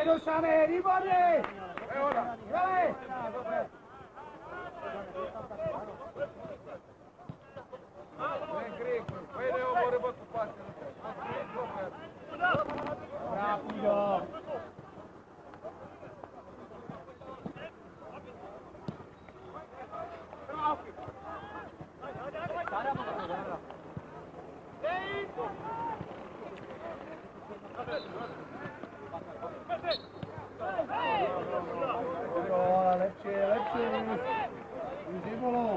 Nedošané, výborně! Hele! Rápido! Jo, lepší, už Zimolo.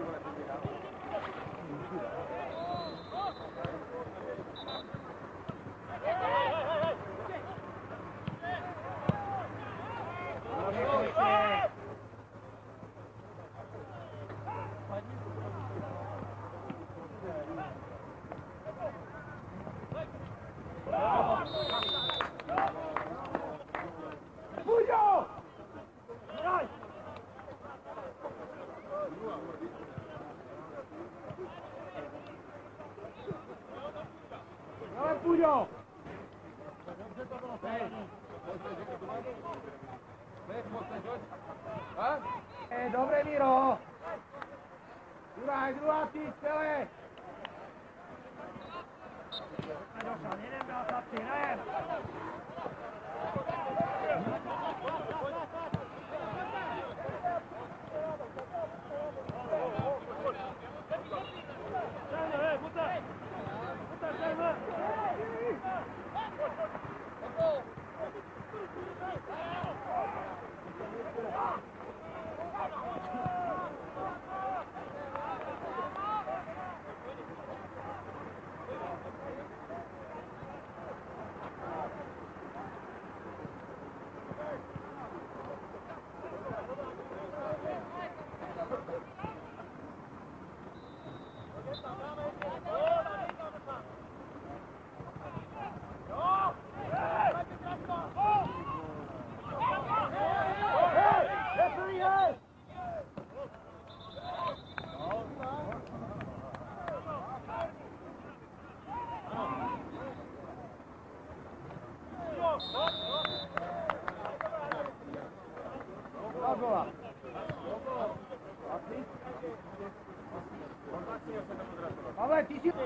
Puďo! Dobre, Miro! Druhá ty, celé! Nedošel, jeden byl chlapci, nejen! Ale ty si...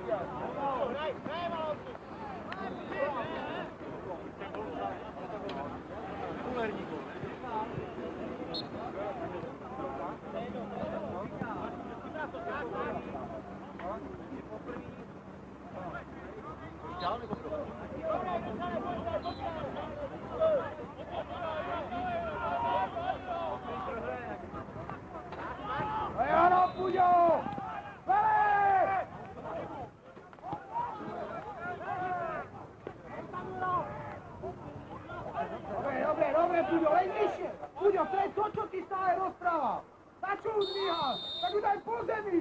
Ano, Puďo! Dobre, Puďo, len vyššie! Puďo, to je to, čo ty stále rozprával! Na čo už dvíhaš? Tak ju daj po zemi!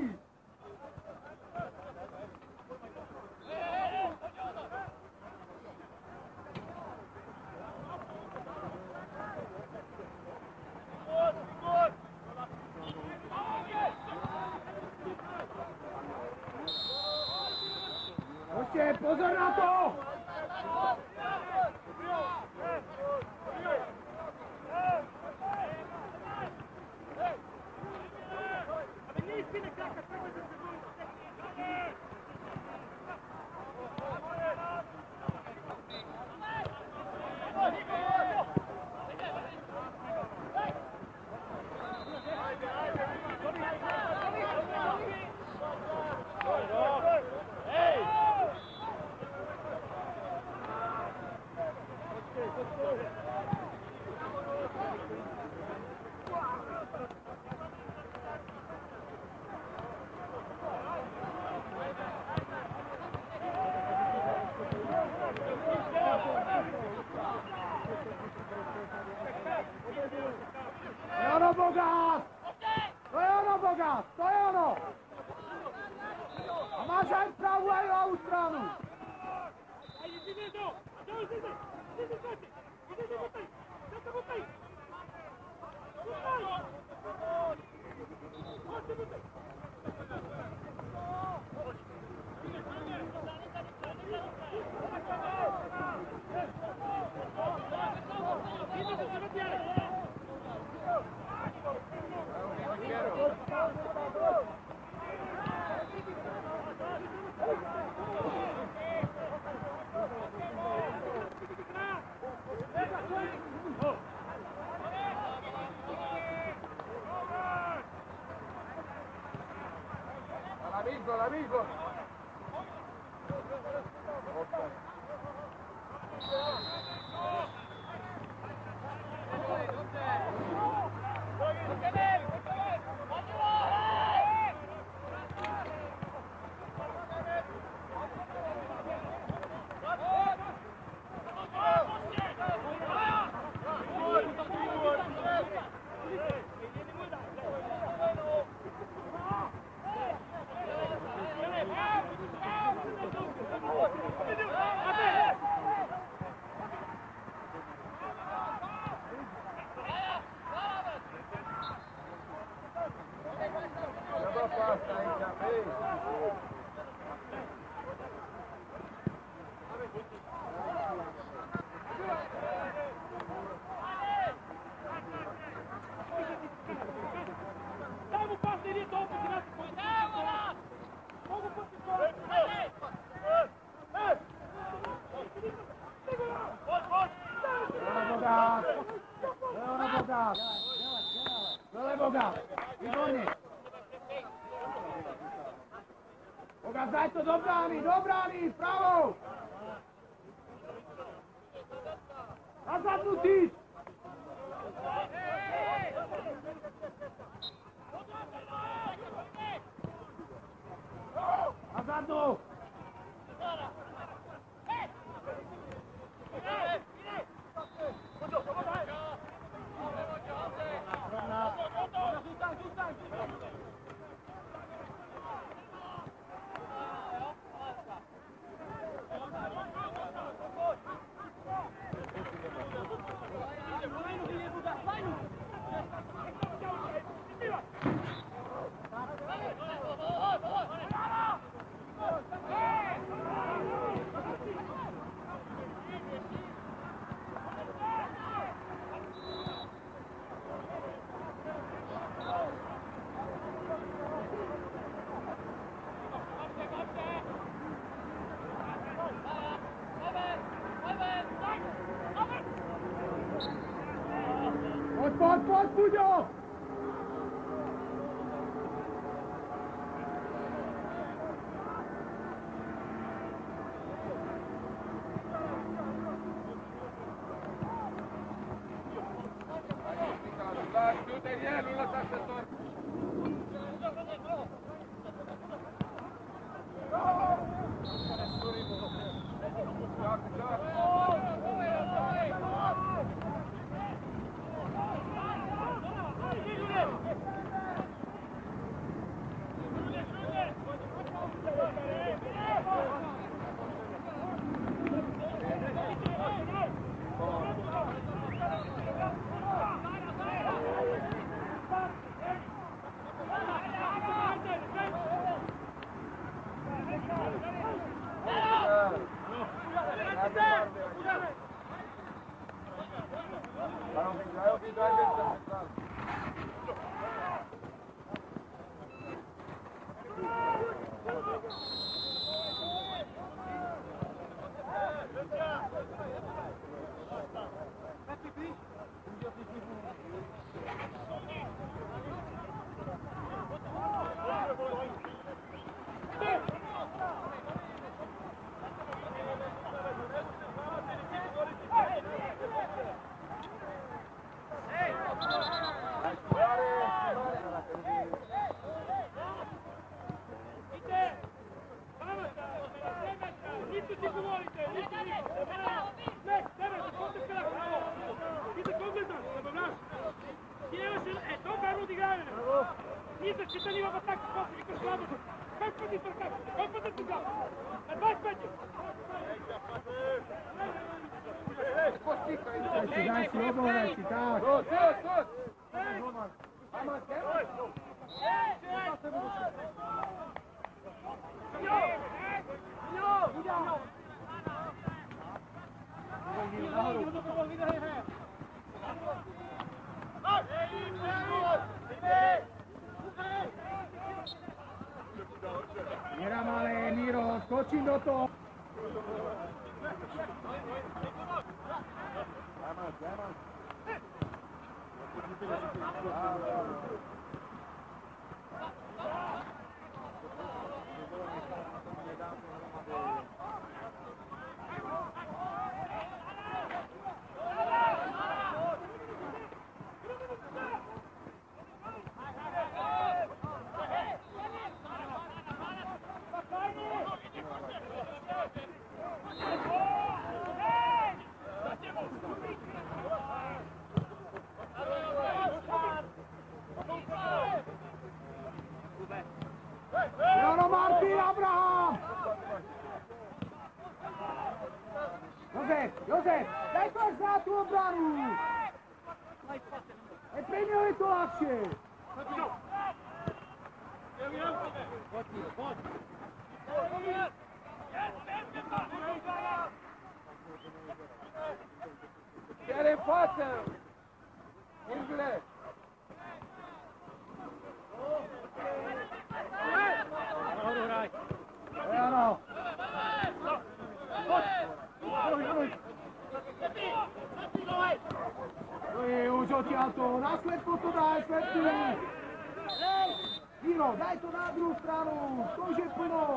Poďte, pozor na to! Bogát! To je ono, Bogát! To je ono! A máš aj pravú, aj ľavú stranu! amico! Daj to do brány, vpravo! Na zadnú týč! Na zadnú! Pojď, Puďo! Daj si obohraj si, tak. Mira malé, Miro, skočím do toho. Jano Martin, Abraham! Josef, daj to až za tú obranu! Pre ňo je to ľahšie! Chiar în față! Ungule! Ano! Už odtiaľ to, na svetlo to daj, svetlo! Miro, daj to na druhú stranu, to už je plno!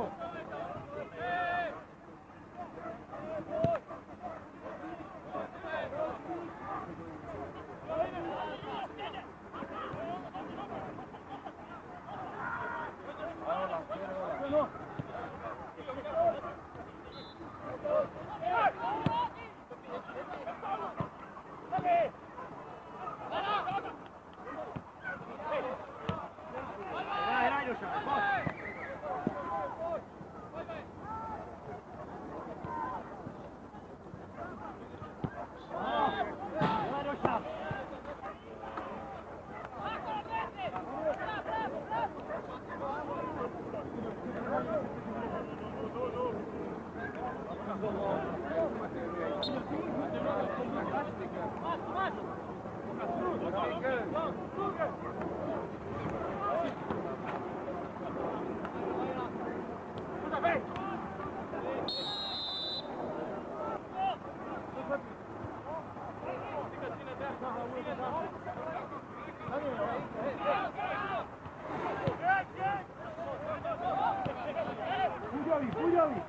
Buďovi!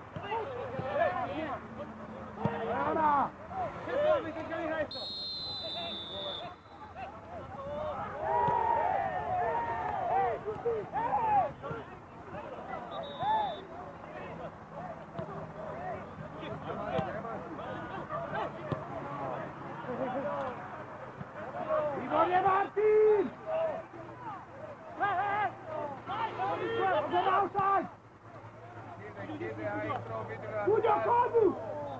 Jana! Výborně, Martin! Pojďme outside! Buďo, komu!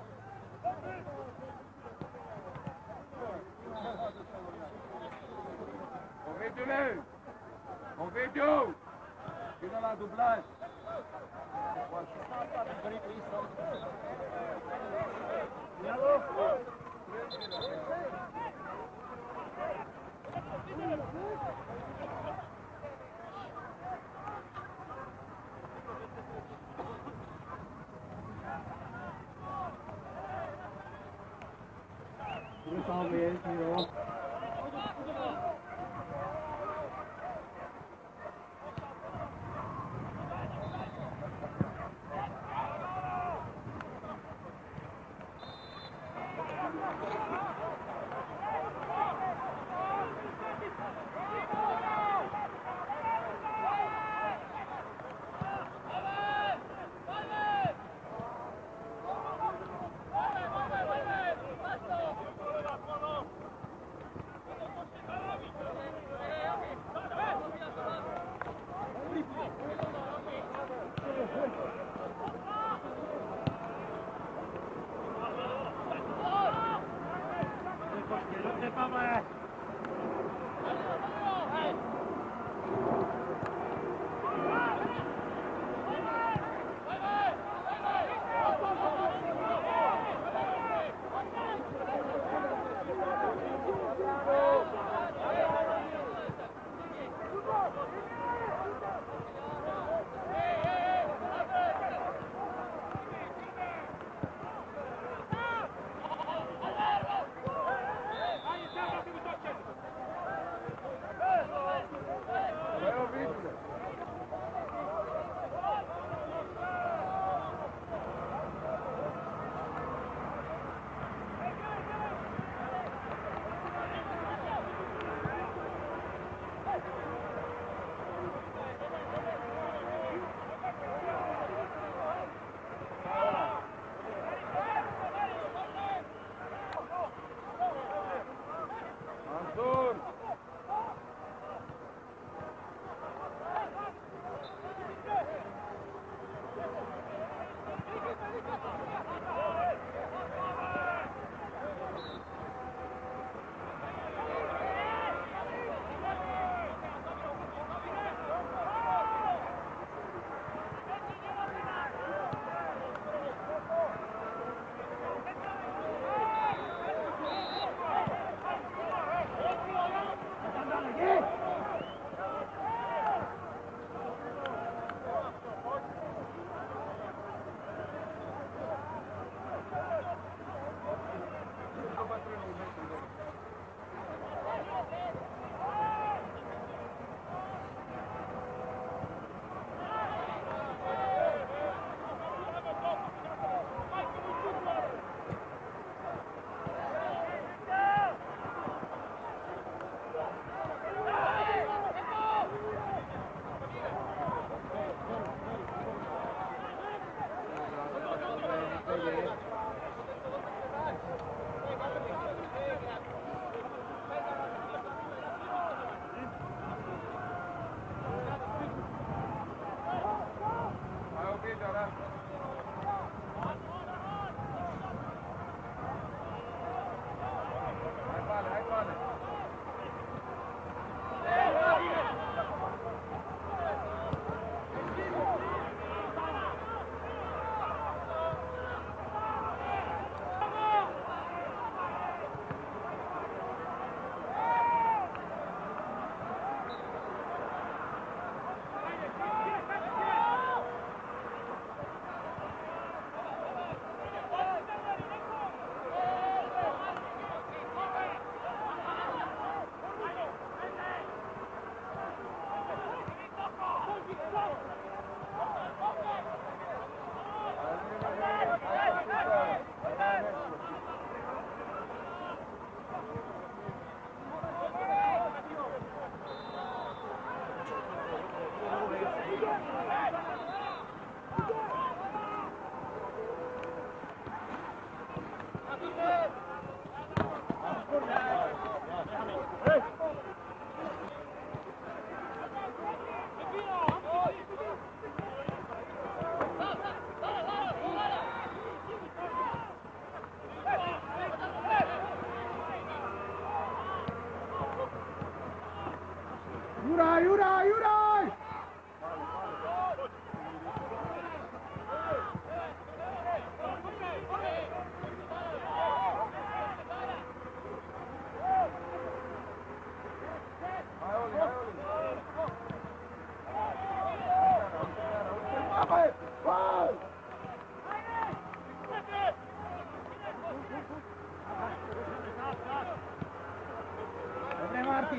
On veut deux! Tu dans la doublage! Salve, Miro.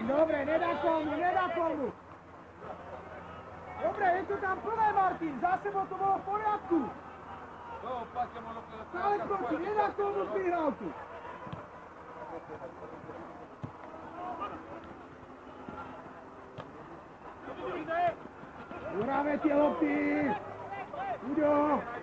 dobre, nedá komu. Dobre, je to tam plné, Martin, za sebou to bolo v poriadku. Ale proti, nedá komu z prihrávku. Uráme tie lopty. Uďo.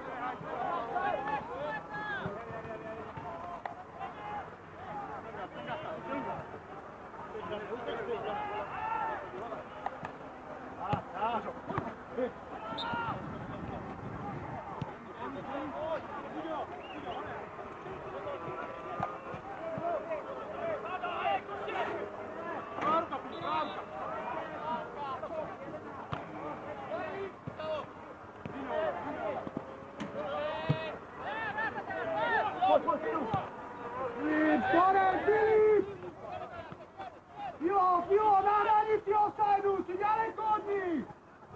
Filo, na hranici offside-u, si ďaleko od nich!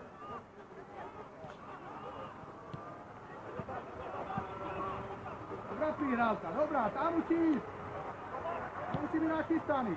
Dobrá prihrávka, dobrá, tam musí ísť. Musí byť nachystaný.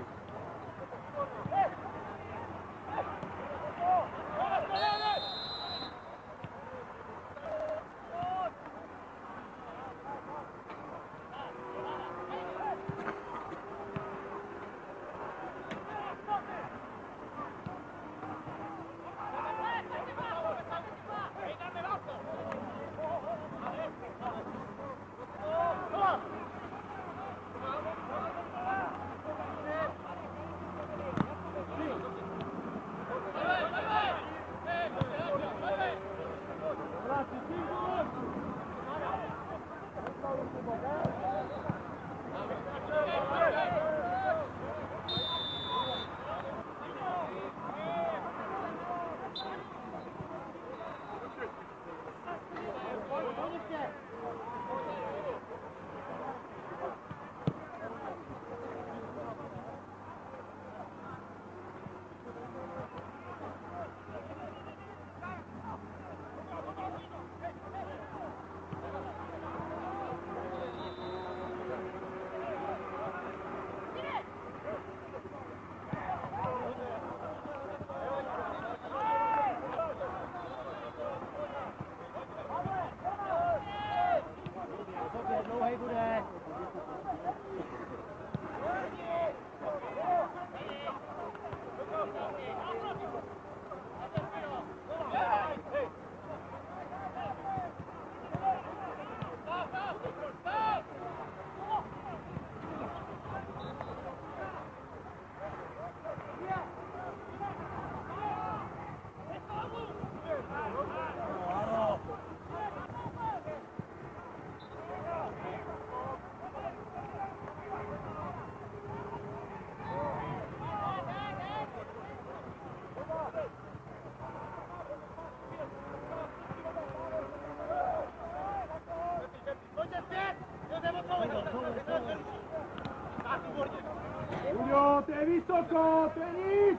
Ujo, to je vysoko, to je nic!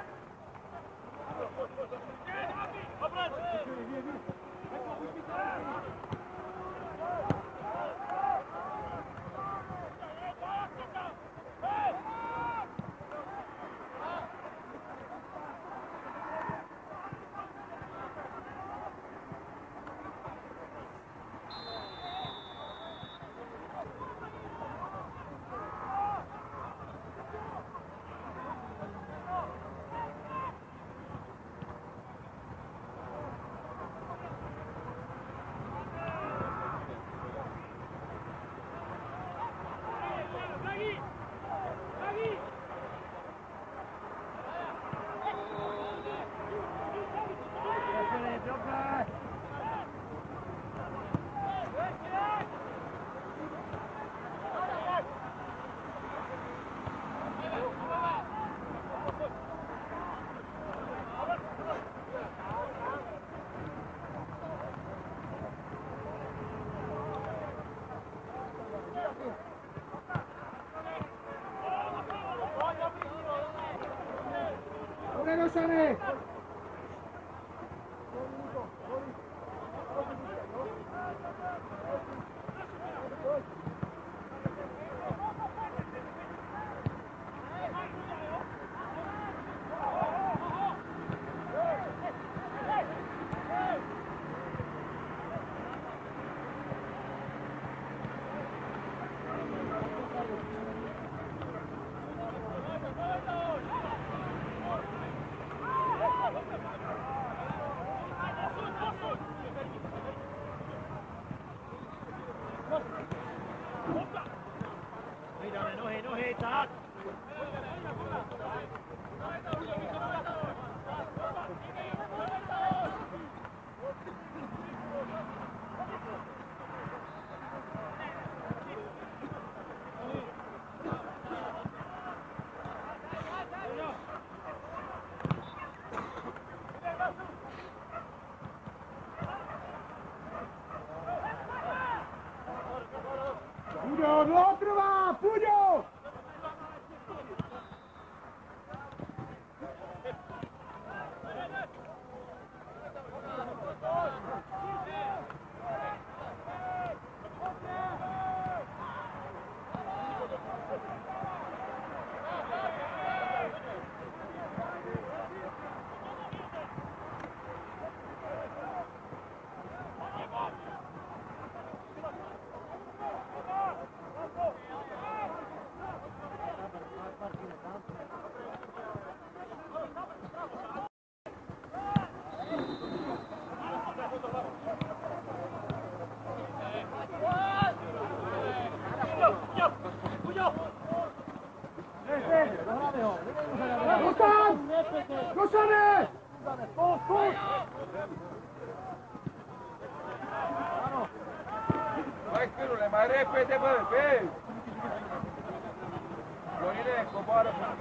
Rošane! Nohy, tak! Puďo, dlouho trvá, Puďo! Košane! Mai Spirule, mai repede, bă, vezi! Florine, coboară puțin.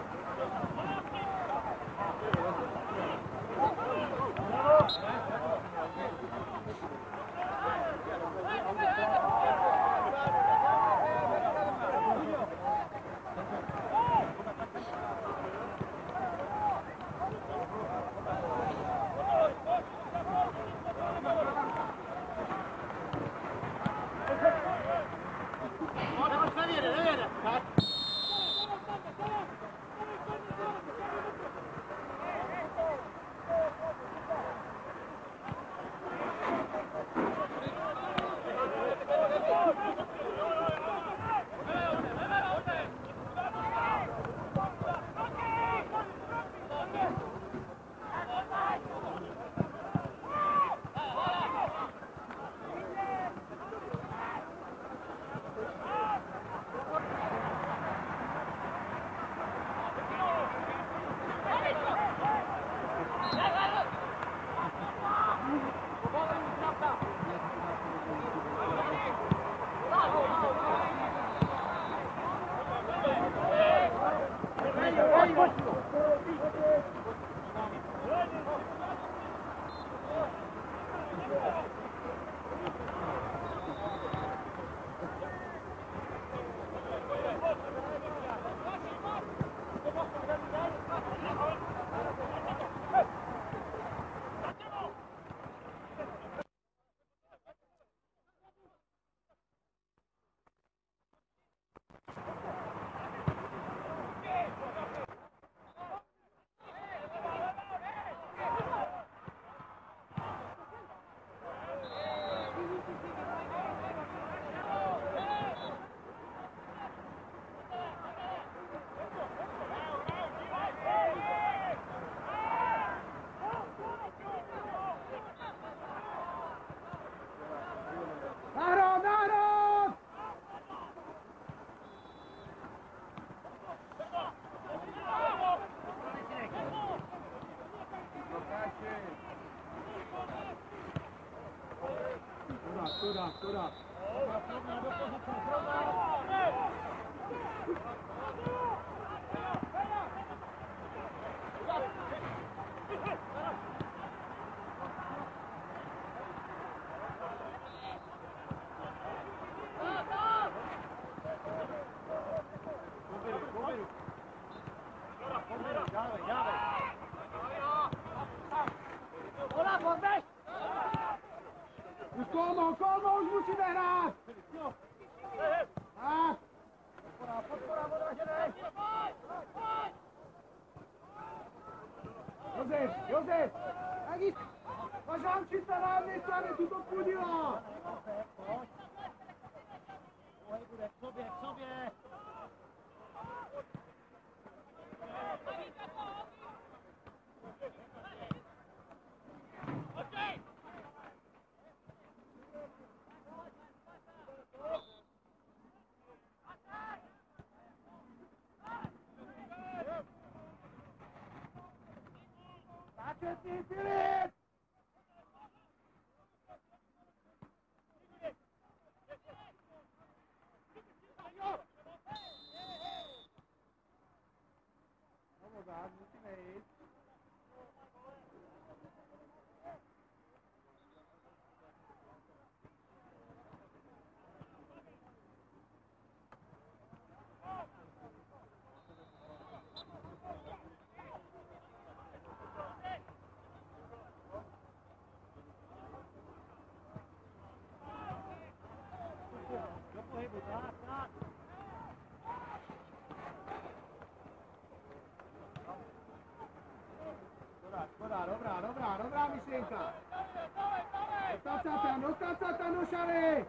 Stoda. Kolmo, už musíme hrát! Tak! Podpora, Josef! Tak jít! Pažánčica na jedné straně, tu to půdila! K sobě! Obětný Filip! No tak, musíme jít. Do pohybu, tak, tak. Dobrá myšlenka. Dostat se tam do šary.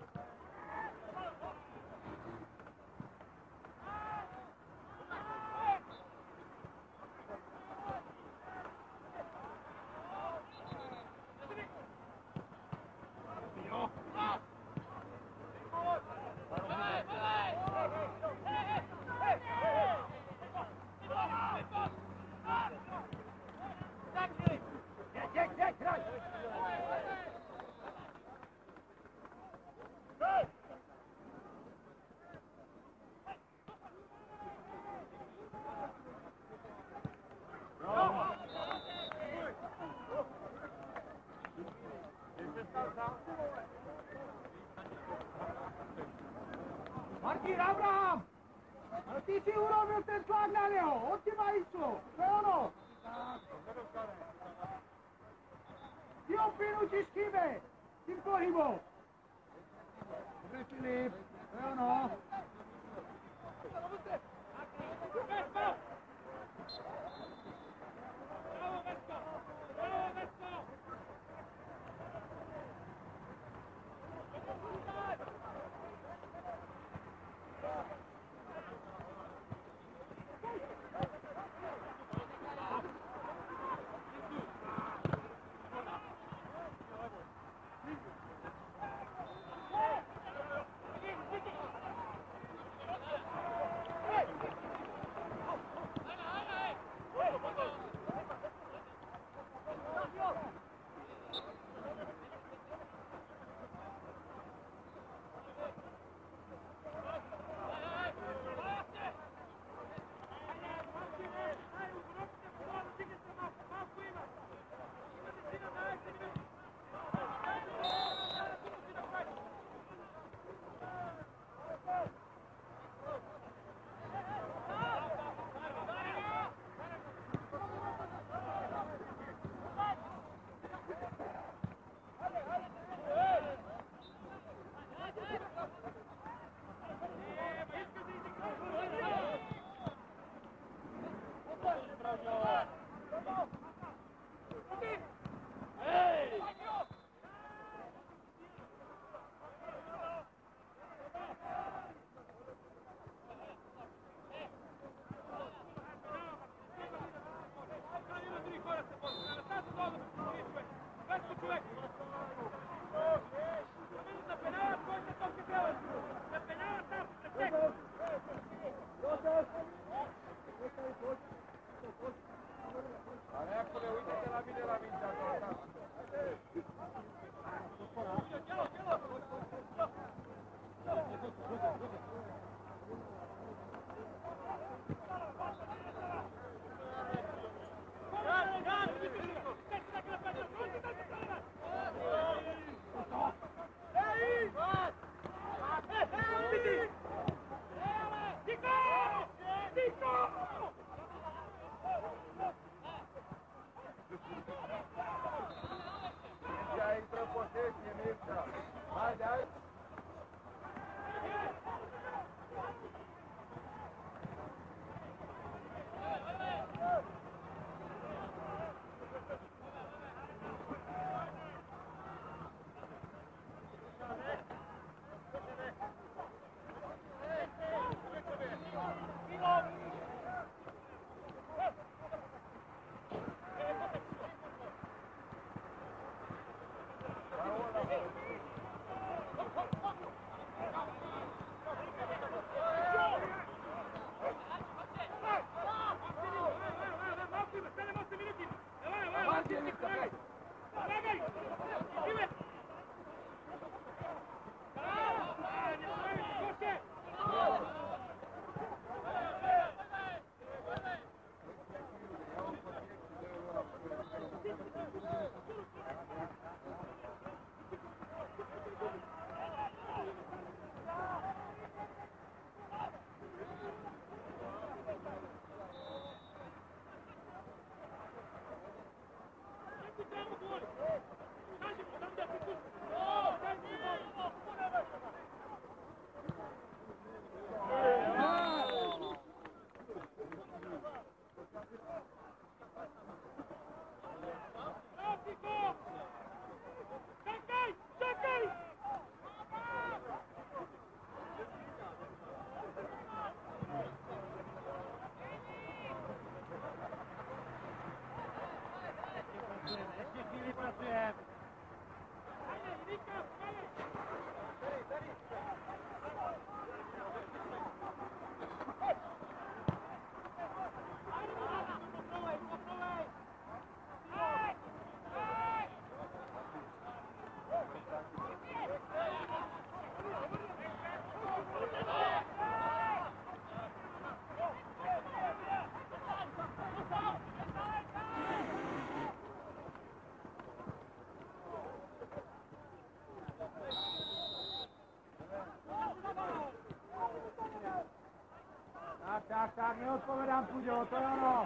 Martin, Abraham! Ale ty si urobil ten tlak na neho, on ti má išlo, to je ono. Ty ho prinútiš chybe, tím pohybom. Dobre Filip, to je ono. Tak, neodpovedám, Puďo, to je ono.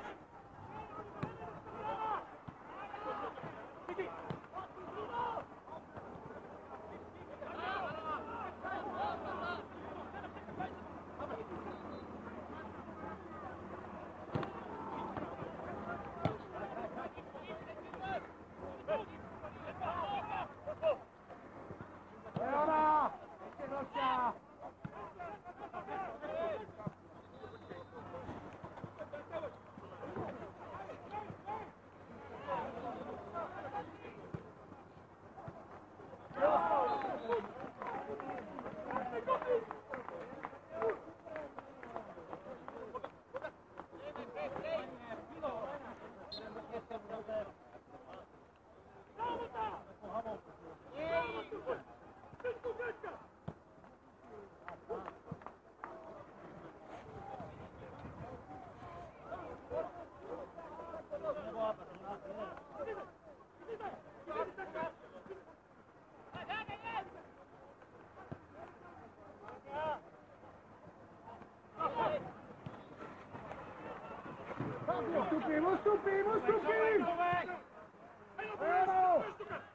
Ustupim! Evo!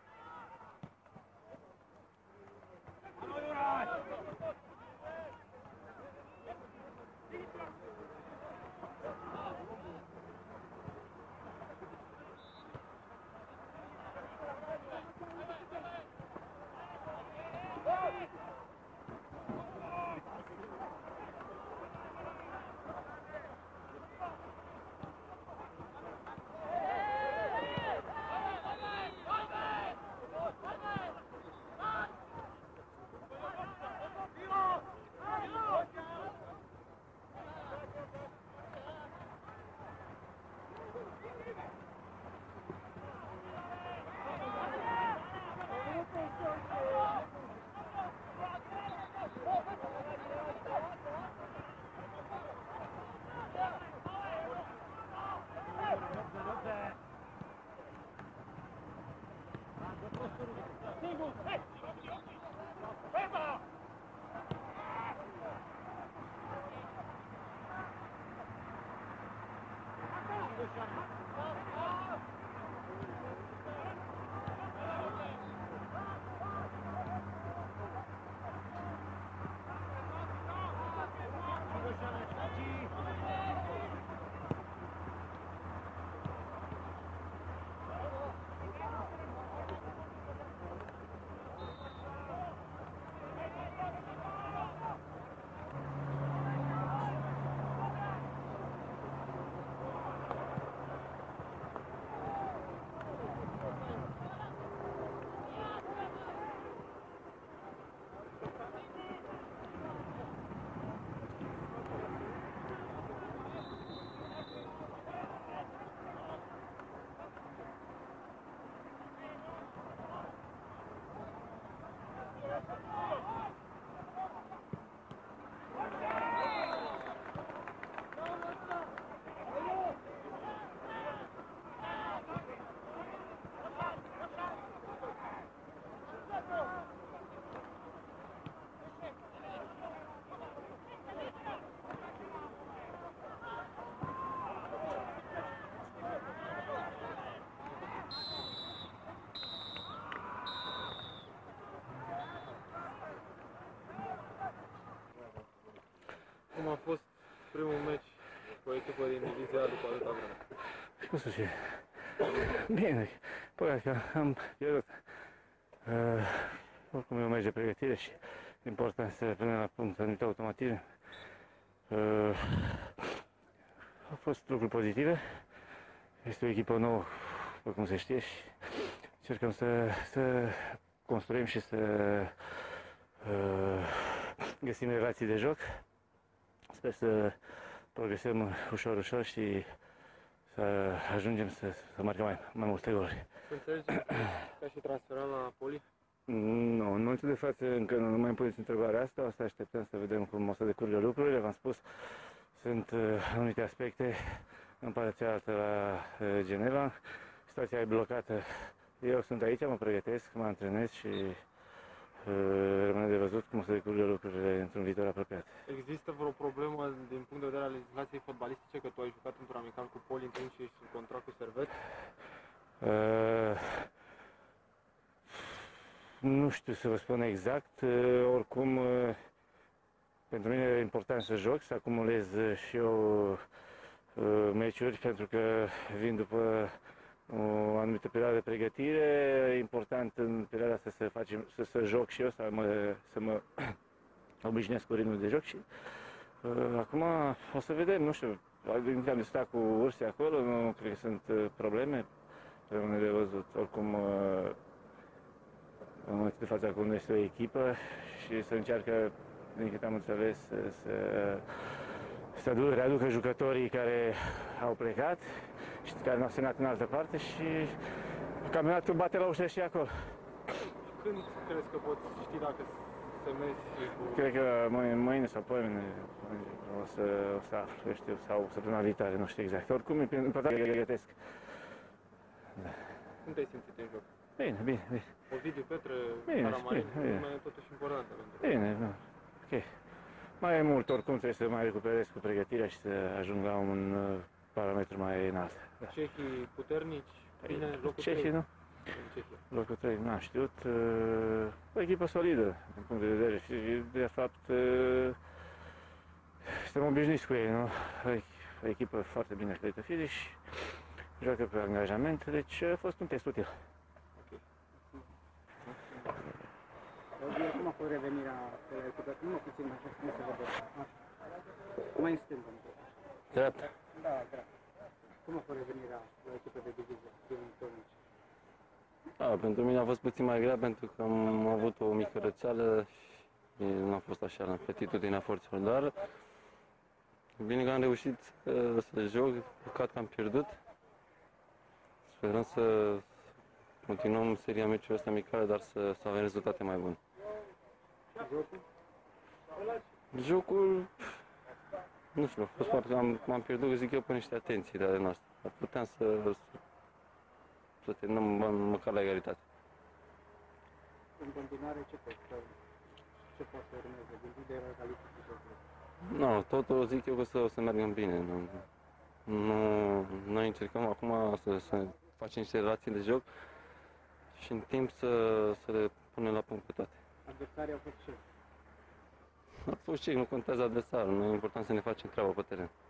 Cum a fost primul meci cu o echipă din divizia după atâta vreme? Cum să fie? Bine, păi că am pierdut. Oricum e un meci de pregătire și important să punem la punct anumite automatisme. Au fost lucruri pozitive. Este o echipă nouă, după cum se știe, și încercăm să construim și să găsim relații de joc. Sper să progresăm ușor și să ajungem să marcăm mai multe goluri. Înțelegi ca și transferăm la Poli? Nu, în momentul de față încă nu mai puneți întrebarea asta, o să așteptăm să vedem cum o să decurgă lucrurile. V-am spus, sunt anumite aspecte în partea cealaltă la Geneva. Situația e blocată. Eu sunt aici, mă pregătesc, mă antrenez și rămâne de văzut cum se decurge lucrurile într-un viitor apropiat. Există vreo problemă din punct de vedere al legislației fotbalistice, că tu ai jucat într-un amical cu Poli în timp și ești sub contract cu Servet? Nu știu să vă spun exact, oricum pentru mine e important să joc, să acumulez și eu meciuri, pentru că vin după o anumită perioadă de pregătire. E important în perioada asta să joc și eu, să mă obișnuiesc cu ritmul de joc și acum o să vedem, nu știu, am discutat cu Ursi acolo, nu cred că sunt probleme, rămâne de văzut. Oricum, în momentul de față acum este o echipă și să încearcă, din câte am înțeles, să readucă jucătorii care au plecat și care nu au semnat în altă parte și campionatul bate la ușă și acolo. Când crezi că poți ști dacă semnezi cu... Cred că mâine sau poimine o să aflu, eu știu, sau săptămâna viitoare, nu știu exact. Oricum, e important că gătesc. Da. Cum te-ai simțit în joc? Bine, bine, bine. Ovidiu Petre, Bine, Caramarin, bine. lumea e totuși importantă pentru Bine, nu. Ok. Mai e mult, oricum trebuie să mai recuperez cu pregătirea și să ajung la un parametru mai înalt. Da. Cehii puternici, bine, locul Cehii, 3. nu? În Cehia. Locul 3, n-am știut. O echipă solidă, din punct de vedere. Și, de fapt, suntem obișnuiți cu ei, nu? O echipă foarte bine pregătită fizic și joacă pe angajament, deci a fost un test util. Acum cu revenirea de la echipă, nu puțin așa cum se vede. Așa. Mai în stângă. Dreapta. Da, da. Cum a fost revenirea la echipă de divizie din Tornici? Da, pentru mine a fost puțin mai grea pentru că am avut o mică răceală și nu a fost așa la platitudinea forțelor, dar bine că am reușit să joc, păcat că am pierdut. Sperăm să continuăm seria meciurilor astea amicale, dar să avem rezultate mai bune. Jocul, nu știu, a fost foarte, m-am pierdut, zic eu, pe niște atenții de ale noastre. Dar puteam să terminăm măcar la egalitate. În continuare, ce poate să urmeze? Gândit de egalitate cu jocul? Nu, totul zic eu că o să meargă bine. Noi încercăm acum să facem niște relații de joc și în timp să le punem la punct pe toate. Adversarii au fost ce? A fost ce, nu contează adversarul, nu e important să ne facem treaba pe teren.